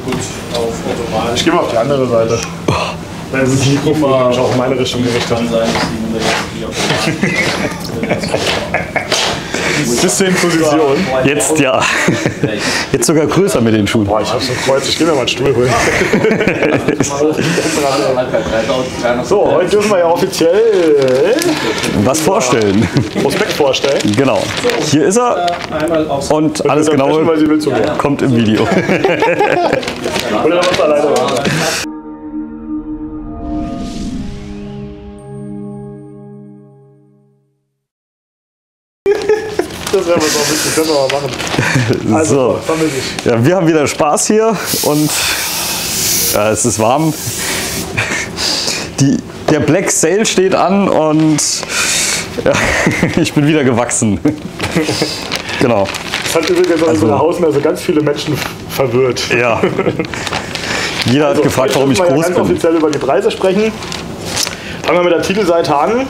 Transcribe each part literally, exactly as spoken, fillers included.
gut auf automatisch. Ich gehe mal auf die andere Seite. Weil es ist nicht immer auch in meine Richtung gerichtet. Bist du in Position? Jetzt ja. Jetzt sogar größer mit den Schuhen. Boah, ich hab so ein Kreuz. Ich geh mir mal einen Stuhl holen. So, heute dürfen wir ja offiziell was vorstellen. Prospekt vorstellen. Genau. Hier ist er. Und alles Genaue kommt im Video. Oder was alleine machen. Das werden wir noch ein bisschen, können wir mal machen. Also, so. Ja, wir haben wieder Spaß hier und ja, es ist warm. Die, der Black Sale steht an und ja, ich bin wieder gewachsen. Genau. Das hat übrigens also, in der Hausmesse ganz viele Menschen verwirrt. Ja. Jeder also, hat gefragt, warum ich groß bin. Wir ganz bin. offiziell über die Preise sprechen. Fangen wir mit der Titelseite an.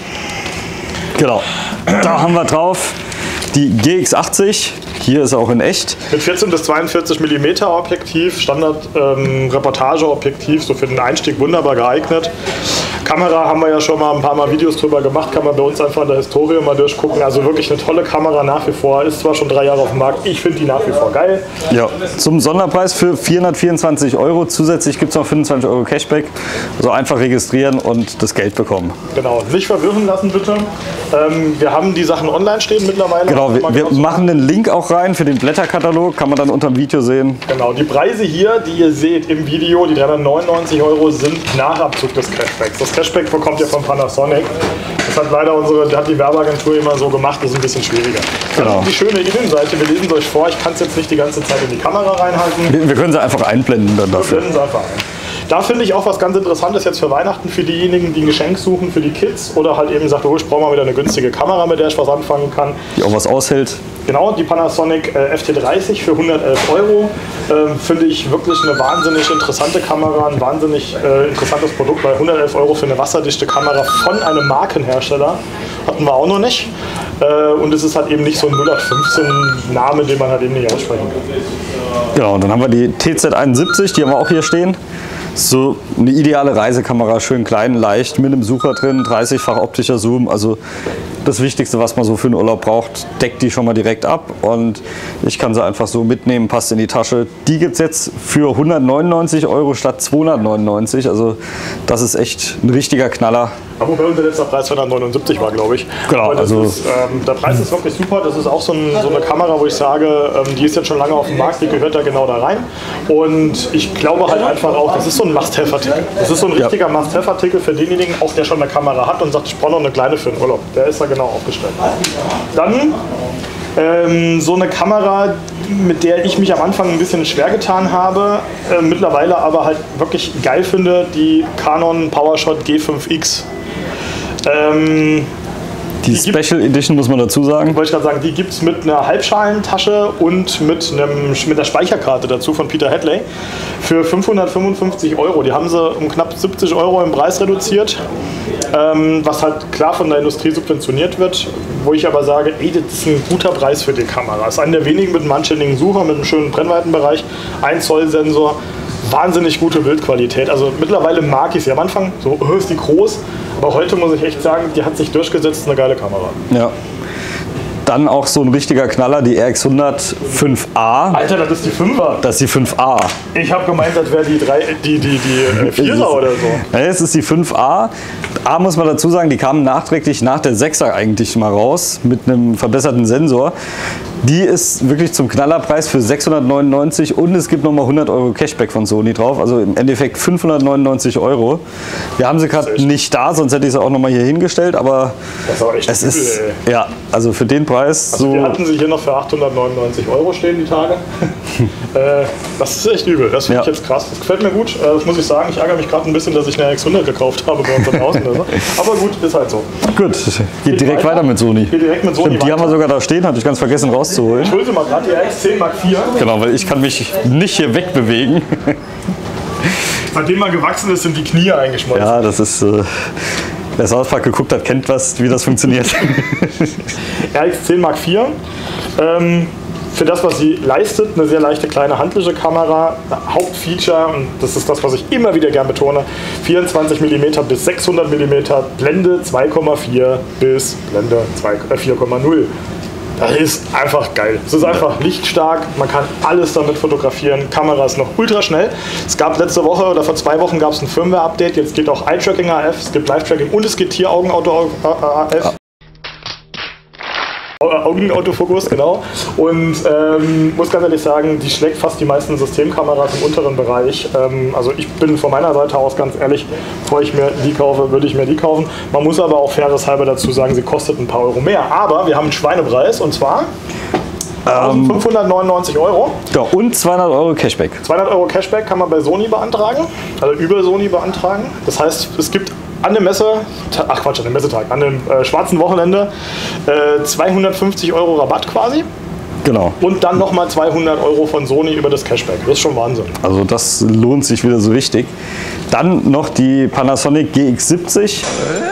Genau. Da haben wir drauf die G X achtzig. Hier ist er auch in echt. Mit vierzehn bis zweiundvierzig Millimeter Objektiv, Standard ähm, Reportageobjektiv, so für den Einstieg wunderbar geeignet. Kamera haben wir ja schon mal ein paar Mal Videos drüber gemacht, kann man bei uns einfach in der Historie mal durchgucken. Also wirklich eine tolle Kamera nach wie vor, ist zwar schon drei Jahre auf dem Markt, ich finde die nach wie vor geil. Ja, zum Sonderpreis für vierhundertvierundzwanzig Euro, zusätzlich gibt es noch fünfundzwanzig Euro Cashback. Also einfach registrieren und das Geld bekommen. Genau, nicht verwirren lassen bitte. Ähm, wir haben die Sachen online stehen mittlerweile. Genau, wir, wir machen den Link auch rein für den Blätterkatalog, kann man dann unter dem Video sehen. Genau, die Preise hier, die ihr seht im Video, die dreihundertneunundneunzig Euro sind nach Abzug des Cashbacks. Das Cashback bekommt ihr von Panasonic. Das hat leider unsere, hat die Werbeagentur immer so gemacht, das ist ein bisschen schwieriger. Genau. Die schöne Innenseite, wir lesen es euch vor, ich kann es jetzt nicht die ganze Zeit in die Kamera reinhalten. Wir, wir können sie einfach einblenden dann dafür. Wir blenden sie einfach ein. Da finde ich auch was ganz Interessantes jetzt für Weihnachten für diejenigen, die ein Geschenk suchen für die Kids oder halt eben sagt, oh, ich brauche mal wieder eine günstige Kamera, mit der ich was anfangen kann. Die auch was aushält. Genau, die Panasonic äh, F T dreißig für hundertelf Euro. Ähm, finde ich wirklich eine wahnsinnig interessante Kamera, ein wahnsinnig äh, interessantes Produkt, weil hundertelf Euro für eine wasserdichte Kamera von einem Markenhersteller hatten wir auch noch nicht. Äh, und es ist halt eben nicht so ein null acht fünfzehn Name, den man halt eben nicht aussprechen kann. Genau, und dann haben wir die T Z einundsiebzig, die haben wir auch hier stehen. So eine ideale Reisekamera, schön klein, leicht, mit einem Sucher drin, dreißigfach optischer Zoom. Also das Wichtigste, was man so für einen Urlaub braucht, deckt die schon mal direkt ab. Und ich kann sie einfach so mitnehmen, passt in die Tasche. Die gibt es jetzt für hundertneunundneunzig Euro statt zweihundertneunundneunzig. Also das ist echt ein richtiger Knaller. Aber bei uns der letzte Preis zweihundertneunundsiebzig war, glaube ich. Genau. Also ist, ähm, der Preis ist wirklich super. Das ist auch so, ein, so eine Kamera, wo ich sage, ähm, die ist jetzt schon lange auf dem Markt, die gehört da genau da rein. Und ich glaube halt einfach auch, das ist so ein Must-Have-Artikel. Das ist so ein richtiger ja. Must-Have-Artikel für denjenigen, auch der schon eine Kamera hat und sagt, ich brauche noch eine kleine für den Urlaub. Der ist da genau aufgestellt. Dann ähm, so eine Kamera, mit der ich mich am Anfang ein bisschen schwer getan habe, äh, mittlerweile aber halt wirklich geil finde, die Canon PowerShot G fünf X. Ähm, die, die Special Edition muss man dazu sagen. Wollte ich gerade sagen, die gibt es mit einer Halbschalentasche und mit, einem, mit der Speicherkarte dazu von Peter Hadley für fünfhundertfünfundfünfzig Euro. Die haben sie um knapp siebzig Euro im Preis reduziert, ähm, was halt klar von der Industrie subventioniert wird, wo ich aber sage, ey, das ist ein guter Preis für die Kamera. Das ist einer der wenigen mit einem anständigen Sucher, mit einem schönen Brennweitenbereich, ein Zoll Sensor. Wahnsinnig gute Bildqualität. Also mittlerweile mag ich sie. Am Anfang so, oh, ist die groß. Aber heute muss ich echt sagen, die hat sich durchgesetzt, eine geile Kamera. Ja. Dann auch so ein richtiger Knaller, die R X hundert fünf A. Alter, das ist die fünfer. Das ist die fünf A. Ich habe gemeint, das wäre die, die, die, die vierer oder so. Ja, es ist die fünf A. A muss man dazu sagen, die kamen nachträglich nach der sechser eigentlich mal raus mit einem verbesserten Sensor. Die ist wirklich zum Knallerpreis für sechshundertneunundneunzig und es gibt nochmal hundert Euro Cashback von Sony drauf. Also im Endeffekt fünfhundertneunundneunzig Euro. Wir haben sie gerade nicht da, sonst hätte ich sie auch nochmal hier hingestellt. Aber das ist auch echt es übel, ist, ey. ja, also für den Preis. Also so wir hatten sie hier noch für achthundertneunundneunzig Euro stehen, die Tage. äh, das ist echt übel. Das finde ja. ich jetzt krass. Das gefällt mir gut. Äh, das muss ich sagen. Ich ärgere mich gerade ein bisschen, dass ich eine R X hundert gekauft habe bei uns da draußen. Aber gut, ist halt so. Gut, geht, geht direkt weiter. weiter mit Sony. Geht direkt mit Sony. Stimmt, die haben wir sogar da stehen, hatte ich ganz vergessen rauszuholen. Ich hole sie mal gerade, die R X zehn Mark vier. Genau, weil ich kann mich nicht hier wegbewegen. Seitdem man gewachsen ist, sind die Knie eingeschmolzen. Ja, das ist... Äh, wer South Park geguckt hat, kennt was, wie das funktioniert. R X zehn Mark vier. Ähm, für das, was sie leistet, eine sehr leichte kleine handliche Kamera. Hauptfeature, und das ist das, was ich immer wieder gern betone, vierundzwanzig Millimeter bis sechshundert Millimeter, Blende zwei Komma vier bis Blende vier Komma null. Das ist einfach geil. Es ist einfach lichtstark, man kann alles damit fotografieren. Kamera ist noch ultra schnell. Es gab letzte Woche oder vor zwei Wochen gab es ein Firmware-Update. Jetzt geht auch Eye-Tracking A F, es gibt Live-Tracking und es geht Tier-Augen-Auto A F. Augenautofokus, genau. Und ähm, muss ganz ehrlich sagen, die schlägt fast die meisten Systemkameras im unteren Bereich. Ähm, also ich bin von meiner Seite aus ganz ehrlich, bevor ich mir die kaufe, würde ich mir die kaufen. Man muss aber auch fairerhalber dazu sagen, sie kostet ein paar Euro mehr. Aber wir haben einen Schweinepreis und zwar ähm, fünfhundertneunundneunzig Euro. Ja, und zweihundert Euro Cashback. zweihundert Euro Cashback kann man bei Sony beantragen, also über Sony beantragen. Das heißt, es gibt an der Messe, ach Quatsch, an dem Messetag, an dem äh, schwarzen Wochenende äh, zweihundertfünfzig Euro Rabatt quasi. Genau. Und dann nochmal zweihundert Euro von Sony über das Cashback. Das ist schon Wahnsinn. Also das lohnt sich wieder so richtig. Dann noch die Panasonic G X siebzig.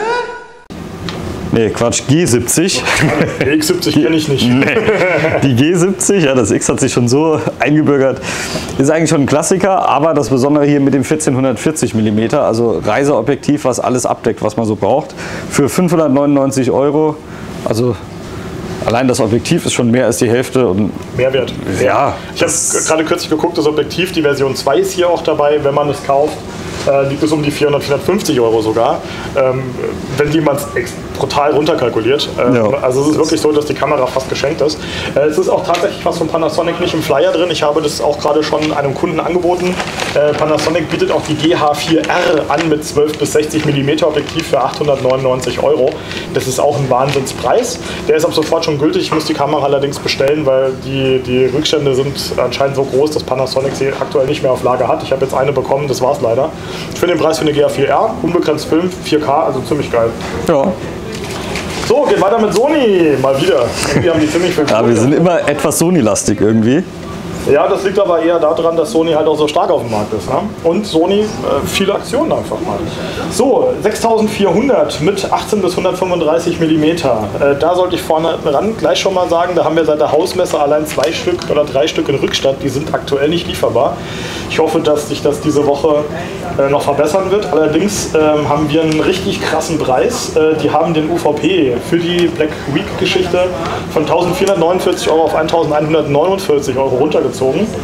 Nee, Quatsch, G siebzig. G X siebzig kenne ich nicht. Nee. Die G siebzig, ja, das X hat sich schon so eingebürgert, ist eigentlich schon ein Klassiker, aber das Besondere hier mit dem vierzehnhundertvierzig Millimeter, also Reiseobjektiv, was alles abdeckt, was man so braucht, für fünfhundertneunundneunzig Euro. Also allein das Objektiv ist schon mehr als die Hälfte. Und Mehrwert. Ja. Ich habe gerade kürzlich geguckt, das Objektiv, die Version zwei ist hier auch dabei, wenn man es kauft. Äh, liegt es um die vierhundert, vierhundertfünfzig Euro sogar, ähm, wenn jemand es brutal runterkalkuliert. Ähm, Ja. Also es ist wirklich so, dass die Kamera fast geschenkt ist. Äh, es ist auch tatsächlich was von Panasonic nicht im Flyer drin. Ich habe das auch gerade schon einem Kunden angeboten. Äh, Panasonic bietet auch die G H vier R an mit zwölf bis sechzig Millimeter Objektiv für achthundertneunundneunzig Euro. Das ist auch ein Wahnsinnspreis. Der ist ab sofort schon gültig. Ich muss die Kamera allerdings bestellen, weil die, die Rückstände sind anscheinend so groß, dass Panasonic sie aktuell nicht mehr auf Lager hat. Ich habe jetzt eine bekommen, das war es leider. Für den Preis für eine G H vier R, unbegrenzt Film, vier K, also ziemlich geil. ja. So, geht weiter mit Sony, mal wieder. Irgendwie haben die ziemlich viel Ja, wir sind immer etwas Sony-lastig irgendwie. Ja, das liegt aber eher daran, dass Sony halt auch so stark auf dem Markt ist. Ne? Und Sony äh, viele Aktionen einfach mal. So, sechstausendvierhundert mit achtzehn bis hundertfünfunddreißig Millimeter. Äh, da sollte ich vorne ran gleich schon mal sagen, da haben wir seit der Hausmesse allein zwei Stück oder drei Stück in Rückstand. Die sind aktuell nicht lieferbar. Ich hoffe, dass sich das diese Woche äh, noch verbessern wird. Allerdings ähm, haben wir einen richtig krassen Preis. Äh, die haben den U V P für die Black Week Geschichte von eintausendvierhundertneunundvierzig Euro auf eintausendeinhundertneunundvierzig Euro runtergezogen.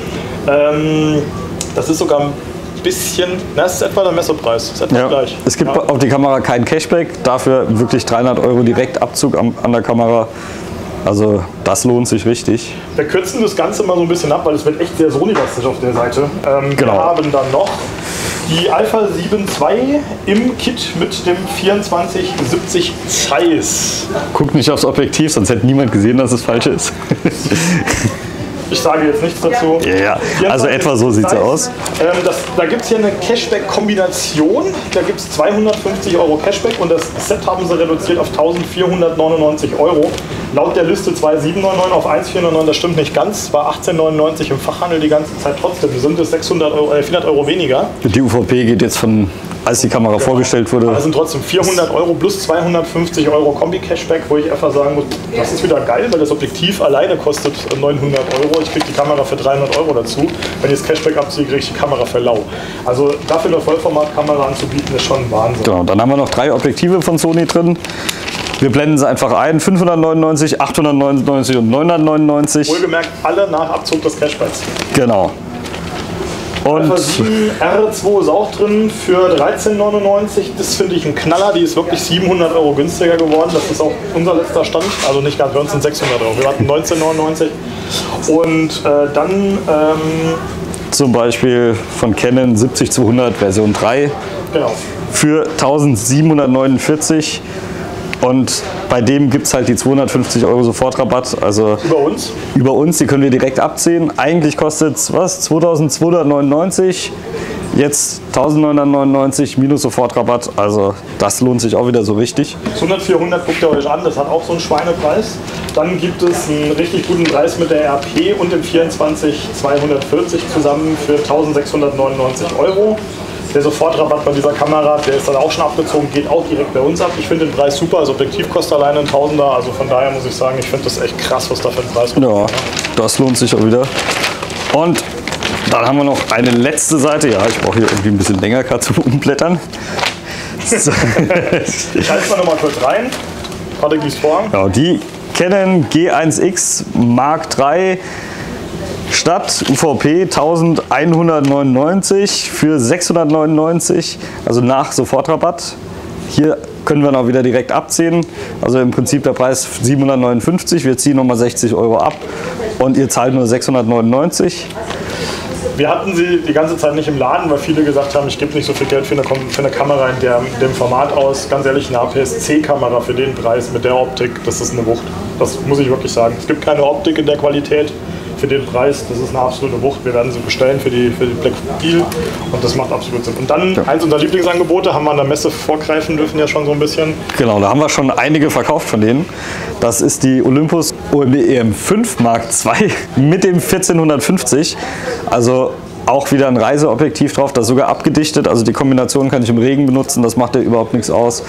Ähm, das ist sogar ein bisschen, na, das ist etwa der Messepreis. Ist etwa Ja. gleich. Es gibt Ja. auf die Kamera kein Cashback, dafür wirklich dreihundert Euro Direktabzug an, an der Kamera. Also das lohnt sich richtig. Wir kürzen das Ganze mal so ein bisschen ab, weil es wird echt sehr Sony-lastig auf der Seite. Ähm, Genau. Wir haben dann noch die Alpha sieben Punkt zwei im Kit mit dem vierundzwanzig siebzig Zeiss. Guckt nicht aufs Objektiv, sonst hätte niemand gesehen, dass es falsch ist. Ich sage jetzt nichts dazu. Ja, ja. Also etwa so sieht es aus. Ähm, das, da gibt es hier eine Cashback-Kombination. Da gibt es zweihundertfünfzig Euro Cashback und das Set haben sie reduziert auf eintausendvierhundertneunundneunzig Euro. Laut der Liste zweitausendsiebhundertneunundneunzig auf eintausendvierhundertneunundneunzig, das stimmt nicht ganz. War achtzehnhundertneunundneunzig im Fachhandel die ganze Zeit trotzdem. Die sind es sechshundert Euro, äh, vierhundert Euro weniger. Die U V P geht jetzt von, als die Kamera vorgestellt wurde. Das sind trotzdem vierhundert Euro plus zweihundertfünfzig Euro Kombi-Cashback, wo ich einfach sagen muss, das ist wieder geil, weil das Objektiv alleine kostet neunhundert Euro. Ich kriege die Kamera für dreihundert Euro dazu. Wenn ich das Cashback abziehe, kriege ich die Kamera für lau. Also dafür eine Vollformatkamera anzubieten, ist schon Wahnsinn. Genau, dann haben wir noch drei Objektive von Sony drin. Wir blenden sie einfach ein, fünfhundertneunundneunzig, achthundertneunundneunzig und neunhundertneunundneunzig. Wohlgemerkt, alle nach Abzug des Cashbacks. Genau. Und Alpha sieben R zwei ist auch drin für dreizehn neunundneunzig. Das finde ich ein Knaller. Die ist wirklich siebenhundert Euro günstiger geworden. Das ist auch unser letzter Stand. Also nicht ganz, bei uns sind sechshundert Euro. Wir hatten neunzehn neunundneunzig. Und äh, dann ähm, zum Beispiel von Canon siebzig zweihundert Version drei genau. für eintausendsiebenhundertneunundvierzig. Und bei dem gibt es halt die zweihundertfünfzig Euro Sofortrabatt. Also Über uns. über uns, die können wir direkt abziehen. Eigentlich kostet es was? zweitausendzweihundertneunundneunzig. Jetzt eintausendneunhundertneunundneunzig minus Sofortrabatt. Also das lohnt sich auch wieder so richtig. hundert, vierhundert guckt ihr euch an, das hat auch so einen Schweinepreis. Dann gibt es einen richtig guten Preis mit der R P und dem vierundzwanzig zweihundertvierzig zusammen für eintausendsechshundertneunundneunzig Euro. Der Sofortrabatt bei dieser Kamera, der ist dann auch schon abgezogen, geht auch direkt bei uns ab. Ich finde den Preis super, das Objektiv kostet alleine ein Tausender, also von daher muss ich sagen, ich finde das echt krass, was da für ein Preis kommt. Ja, das lohnt sich auch wieder. Und dann haben wir noch eine letzte Seite. Ja, ich brauche hier irgendwie ein bisschen länger gerade zum Umblättern. So. Ich halte es mal noch mal kurz rein. Patrick liest vor. Ja, die Canon G eins X Mark drei statt U V P elfhundertneunundneunzig für sechshundertneunundneunzig, also nach Sofortrabatt. Hier können wir noch wieder direkt abziehen. Also im Prinzip der Preis siebenhundertneunundfünfzig. Wir ziehen nochmal sechzig Euro ab und ihr zahlt nur sechshundertneunundneunzig. Wir hatten sie die ganze Zeit nicht im Laden, weil viele gesagt haben, ich gebe nicht so viel Geld für eine, für eine Kamera in, der, in dem Format aus. Ganz ehrlich, eine A P S C-Kamera für den Preis mit der Optik, das ist eine Wucht. Das muss ich wirklich sagen. Es gibt keine Optik in der Qualität für den Preis. Das ist eine absolute Wucht. Wir werden sie bestellen für die, für die Black Deal und das macht absolut Sinn. Und dann, ja. eins unserer Lieblingsangebote, haben wir an der Messe vorgreifen dürfen ja schon so ein bisschen. Genau, da haben wir schon einige verkauft von denen. Das ist die Olympus O M D E M fünf Mark zwei mit dem vierzehnhundertfünfzig. Also auch wieder ein Reiseobjektiv drauf, das ist sogar abgedichtet. Also die Kombination kann ich im Regen benutzen, das macht ja überhaupt nichts aus.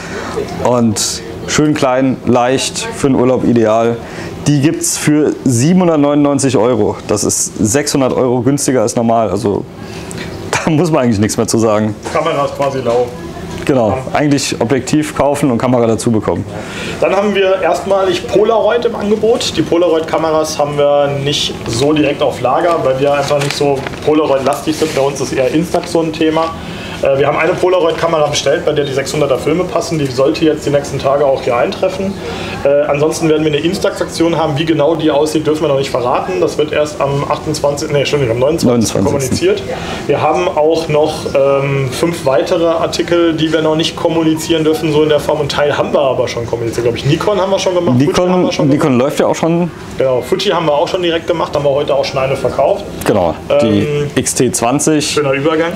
Und schön klein, leicht, für den Urlaub ideal. Die gibt es für siebenhundertneunundneunzig Euro. Das ist sechshundert Euro günstiger als normal. Also da muss man eigentlich nichts mehr zu sagen. Kamera ist quasi lau. Genau, eigentlich Objektiv kaufen und Kamera dazu bekommen. Dann haben wir erstmalig Polaroid im Angebot. Die Polaroid-Kameras haben wir nicht so direkt auf Lager, weil wir einfach nicht so Polaroid-lastig sind. Bei uns ist eher Instax so ein Thema. Wir haben eine Polaroid-Kamera bestellt, bei der die sechshunderter Filme passen. Die sollte jetzt die nächsten Tage auch hier eintreffen. Äh, ansonsten werden wir eine Instax-Aktion haben. Wie genau die aussieht, dürfen wir noch nicht verraten. Das wird erst am achtundzwanzigsten. Nee, Entschuldigung, am neunundzwanzigsten kommuniziert. Wir haben auch noch ähm, fünf weitere Artikel, die wir noch nicht kommunizieren dürfen, so in der Form. Und Teil haben wir aber schon kommuniziert, glaube ich. Nikon haben wir schon gemacht. Nikon, haben wir schon Nikon gemacht. läuft ja auch schon. Genau, Fuji haben wir auch schon direkt gemacht. Haben wir heute auch schon eine verkauft. Genau, die ähm, X T zwanzig. Schöner Übergang.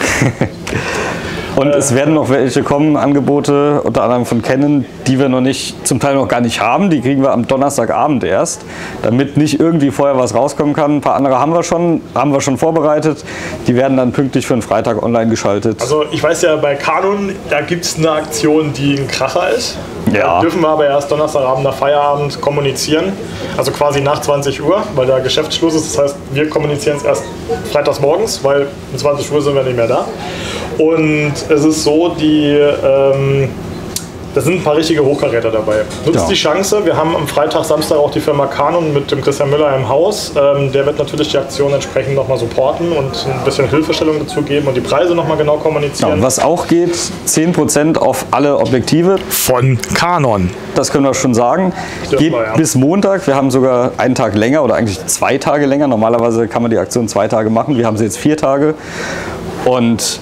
Und es werden noch welche kommen, Angebote, unter anderem von Canon, die wir noch nicht, zum Teil noch gar nicht haben. Die kriegen wir am Donnerstagabend erst, damit nicht irgendwie vorher was rauskommen kann. Ein paar andere haben wir schon, haben wir schon vorbereitet. Die werden dann pünktlich für den Freitag online geschaltet. Also ich weiß ja, bei Canon, da gibt es eine Aktion, die ein Kracher ist. Ja. Da dürfen wir aber erst Donnerstagabend nach Feierabend kommunizieren. Also quasi nach zwanzig Uhr, weil da Geschäftsschluss ist. Das heißt, wir kommunizieren es erst freitags morgens, weil um zwanzig Uhr sind wir nicht mehr da. Und es ist so, die, ähm, da sind ein paar richtige Hochkaräter dabei. Nutzt ja. die Chance. Wir haben am Freitag, Samstag auch die Firma Canon mit dem Christian Müller im Haus. Ähm, der wird natürlich die Aktion entsprechend nochmal supporten und ein bisschen Hilfestellung dazu geben und die Preise nochmal genau kommunizieren. Ja, was auch geht, zehn Prozent auf alle Objektive. Von Canon. Das können wir schon sagen. Geht wir, ja. bis Montag. Wir haben sogar einen Tag länger oder eigentlich zwei Tage länger. Normalerweise kann man die Aktion zwei Tage machen. Wir haben sie jetzt vier Tage. Und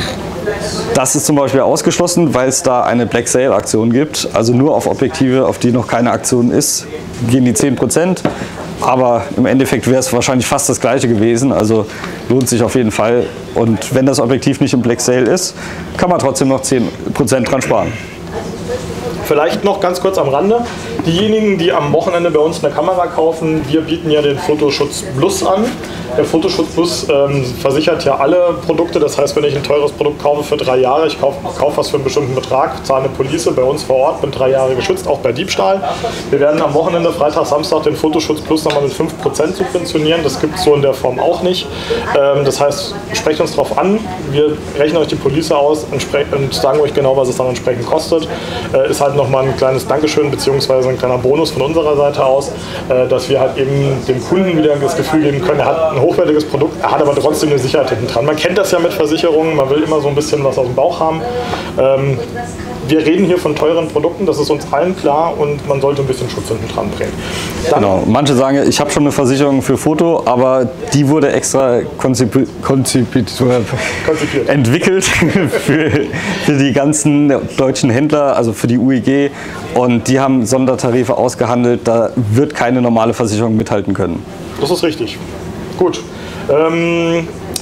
das ist zum Beispiel ausgeschlossen, weil es da eine Black Sale Aktion gibt. Also nur auf Objektive, auf die noch keine Aktion ist, gehen die zehn Prozent. Aber im Endeffekt wäre es wahrscheinlich fast das gleiche gewesen. Also lohnt sich auf jeden Fall. Und wenn das Objektiv nicht im Black Sale ist, kann man trotzdem noch zehn Prozent dran sparen. Vielleicht noch ganz kurz am Rande. Diejenigen, die am Wochenende bei uns eine Kamera kaufen, wir bieten ja den Fotoschutz Plus an. Der Fotoschutz Plus ähm, versichert ja alle Produkte. Das heißt, wenn ich ein teures Produkt kaufe für drei Jahre, ich kaufe kauf was für einen bestimmten Betrag, zahle eine Police bei uns vor Ort, bin drei Jahre geschützt, auch bei Diebstahl. Wir werden am Wochenende, Freitag, Samstag, den Fotoschutz Plus nochmal mit fünf Prozent subventionieren. Das gibt es so in der Form auch nicht. Ähm, das heißt, sprecht uns darauf an. Wir rechnen euch die Police aus und sagen euch genau, was es dann entsprechend kostet. Äh, ist halt nochmal ein kleines Dankeschön bzw. ein kleiner Bonus von unserer Seite aus, äh, dass wir halt eben dem Kunden wieder das Gefühl geben können, er hat ein hochwertiges Produkt, er hat aber trotzdem eine Sicherheit hinten dran. Man kennt das ja mit Versicherungen, man will immer so ein bisschen was aus dem Bauch haben. Ähm, wir reden hier von teuren Produkten, das ist uns allen klar und man sollte ein bisschen Schutz hinten dran bringen. Dann genau. Manche sagen, ich habe schon eine Versicherung für Foto, aber die wurde extra konzipiert, konzipiert, konzipiert. entwickelt für, für die ganzen deutschen Händler, also für die U E G, und die haben Sondertarife ausgehandelt, da wird keine normale Versicherung mithalten können. Das ist richtig. Gut. Ähm,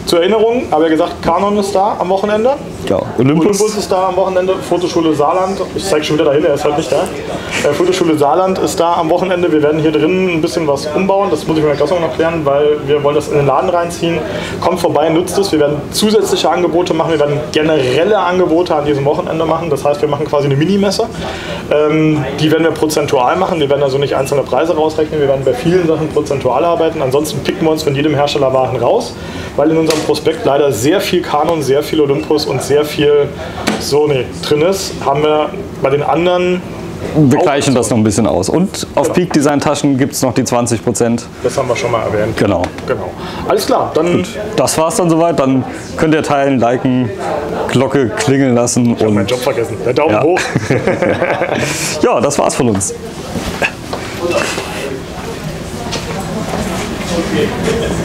zur Erinnerung, habe ja gesagt, Canon ist da am Wochenende. Ja, Olympus. Olympus ist da am Wochenende, Fotoschule Saarland, ich zeige schon wieder dahin, er ist halt nicht da. Äh, Fotoschule Saarland ist da am Wochenende, wir werden hier drin ein bisschen was umbauen, das muss ich mir gleich noch erklären, weil wir wollen das in den Laden reinziehen. Kommt vorbei, nutzt es, wir werden zusätzliche Angebote machen, wir werden generelle Angebote an diesem Wochenende machen, das heißt, wir machen quasi eine Minimesse. Ähm, die werden wir prozentual machen, wir werden also nicht einzelne Preise rausrechnen, wir werden bei vielen Sachen prozentual arbeiten, ansonsten picken wir uns von jedem Hersteller Waren raus, weil in unserem Prospekt leider sehr viel Canon, sehr viel Olympus und sehr viel Sony drin ist, haben wir bei den anderen... Wir gleichen das noch ein bisschen aus. Und auf genau. Peak Design Taschen gibt es noch die zwanzig Prozent. Das haben wir schon mal erwähnt. Genau. genau. Alles klar, dann... Gut. Das war's dann soweit. Dann könnt ihr teilen, liken, Glocke klingeln lassen. Ich habe meinen Job vergessen. Der Daumen ja. hoch. Ja, das war's von uns. Okay.